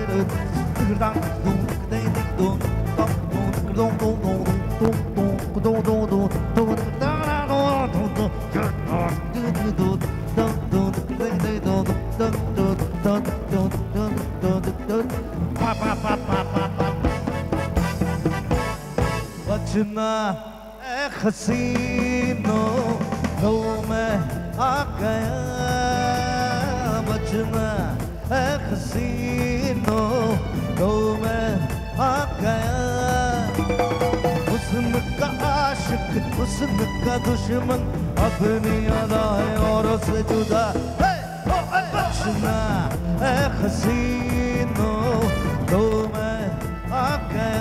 बचना ए हसीनों तो मैं आ गया बचना ए हसीनों तो मैं आ गया हुस्न का आशिक हुस्न का दुश्मन अपनी अदा है औरों से जुदा बचना ए हसीनों तो मैं आ गया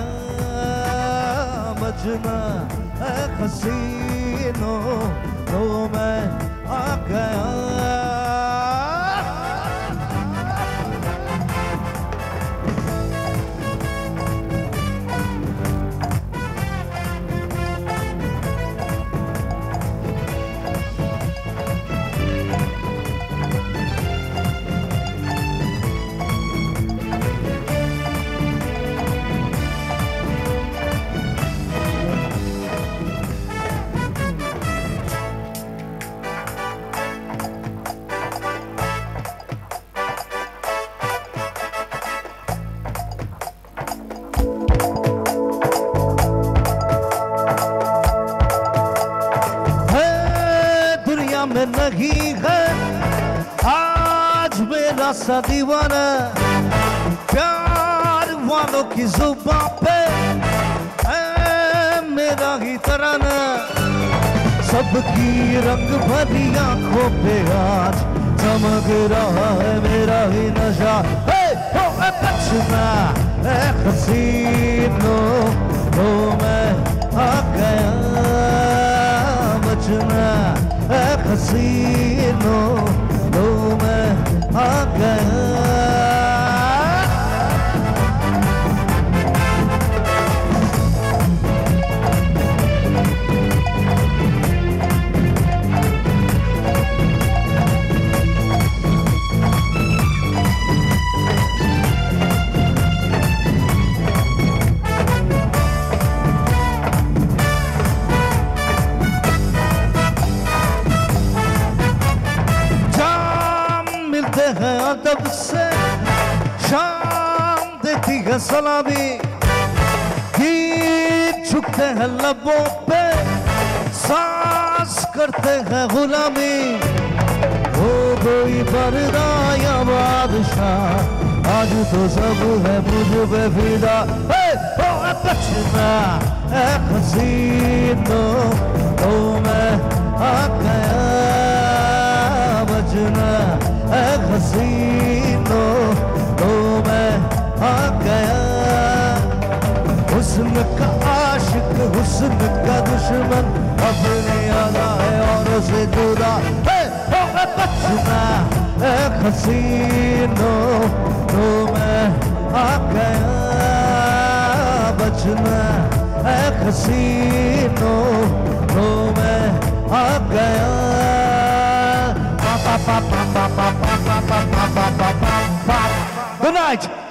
बचना ए हसीनों तो मैं आ गया में नहीं है आज मेरा सा दीवाना प्यार वालों की जुबान पे है मेरा ही तराना सबकी रंग भरी आंखों पे आज चमक रहा है मेरा ही नशा बचना है हसीनों तो मैं आ गया बचना है हसीनों तो मैं आ गया है अदब से शाम देती है सलामी गीत झुकते हैं लबों पे सांस करते हैं गुलामी हो कोई पर्दा या बादशाह आज तो सब है मुझ पे फिदा बचना है हसीनों तो मैं आ गया बचना है हसीनों तो मैं आ गया हुस्न का आशिक हुस्न का दुश्मन अपनी अदा है औरों से जुदा बचना है हसीनों तो मैं आ गया बचना है हसीनों तो मैं आ गया Good night.